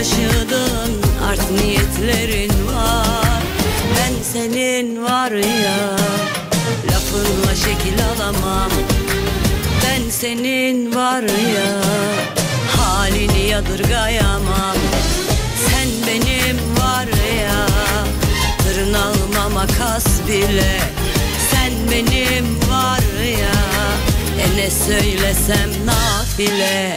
taşıdığın art niyetlerin var. Ben senin var ya, lafınla şekil alamam. Ben senin var ya, halini yadırgayamam. Sen benim var ya, tırnağıma makas bile. Sen benim var ya, ne söylesem nafile.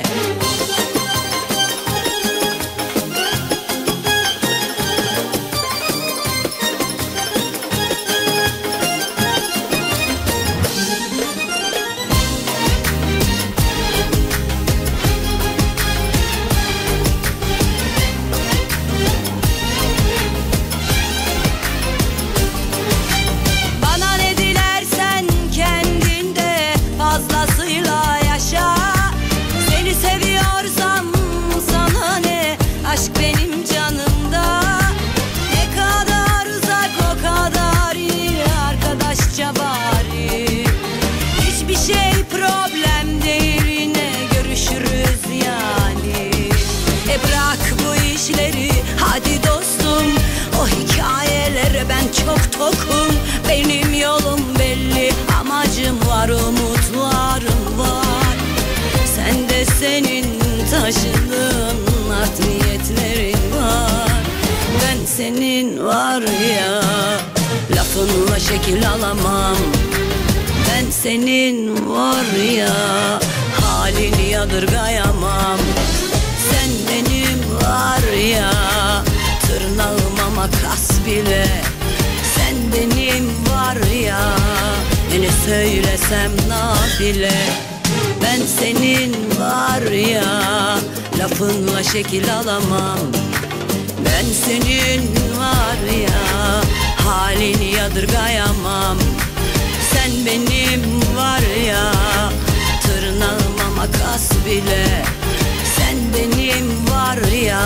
Aşk benim canımda, ne kadar uzak o kadar iyi, arkadaşça bari. Hiçbir şey problem değil, yine görüşürüz yani. Bırak bu işleri hadi dostum, o hikayelere ben çok tokum. Benim yolum belli, amacım var, umutlarım var. Sen de senin taşıdığın art niyetlerin var. Ben senin var ya, lafınla şekil alamam. Ben senin var ya, halini yadırgayamam. Sen benim var ya, tırnağıma makas bile. Sen benim var ya, ne söylesem nafile. Ben senin var ya, lafınla şekil alamam. Ben senin var ya, halini yadırgayamam. Sen benim var ya, tırnağıma makas bile. Sen benim var ya,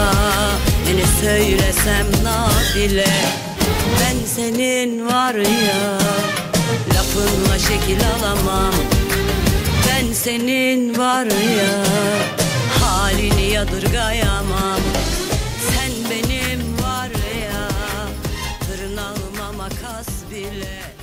ne söylesem nafile. Ben senin var ya, lafınla şekil alamam. Ben senin var ya, halini yadırgayamam. Sen benim var ya, tırnağıma makas bile.